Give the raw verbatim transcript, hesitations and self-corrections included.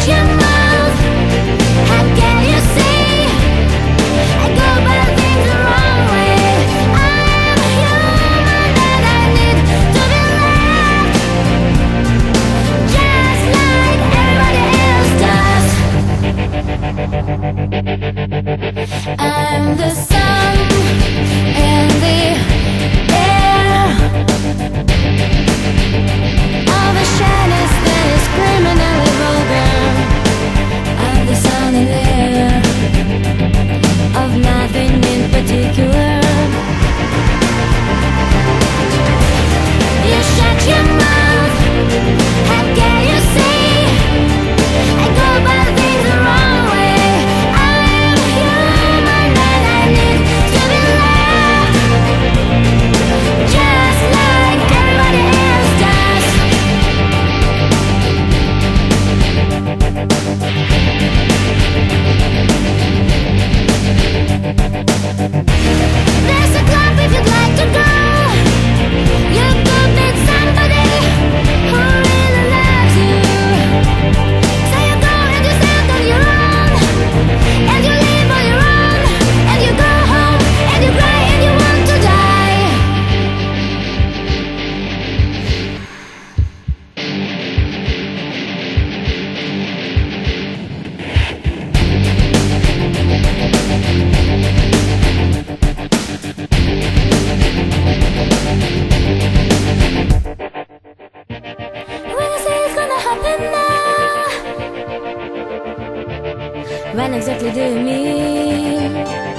shut your mouth. How can you say I go about things the wrong way? I'm human and I need to be loved, just like everybody else does. I'm the sun and the air, all the shyness that is criminally vulgar. I'm the sound and air of nothing in particular. You shut your mouth. How can you say I go about things the wrong way? I'm human and I need to be loved, just like everybody else does. There's a club if you'd like to go. You could meet somebody who really loves you. So you go and you stand on your own, and you live on your own, and you go home and you cry and you want to die. When I say it's gonna happen now, when exactly do you mean?